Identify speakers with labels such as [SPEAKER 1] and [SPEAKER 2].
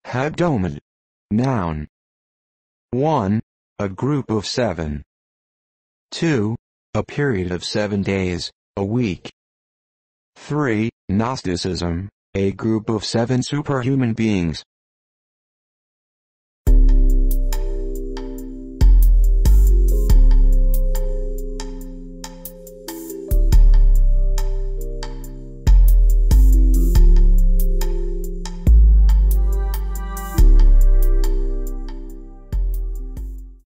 [SPEAKER 1] Hebdomad. Noun. 1. A group of 7. 2. A period of 7 days, a week. 3. Gnosticism, a group of 7 superhuman beings.